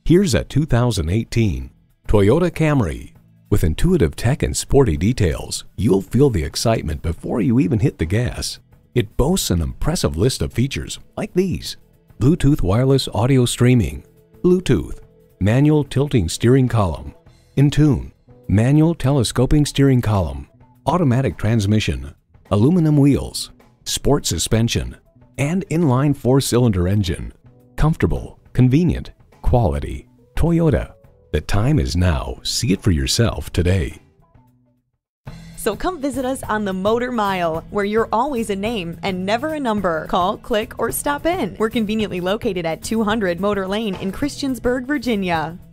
Here's a 2018 Toyota Camry. With intuitive tech and sporty details, you'll feel the excitement before you even hit the gas. It boasts an impressive list of features like these: Bluetooth wireless audio streaming, Bluetooth, manual tilting steering column, Entune, manual telescoping steering column, automatic transmission, aluminum wheels, sport suspension, and inline 4-cylinder engine. Comfortable, convenient, quality. Toyota. The time is now. See it for yourself today. So come visit us on the Motor Mile, where you're always a name and never a number. Call, click, or stop in. We're conveniently located at 200 Motor Lane in Christiansburg, Virginia.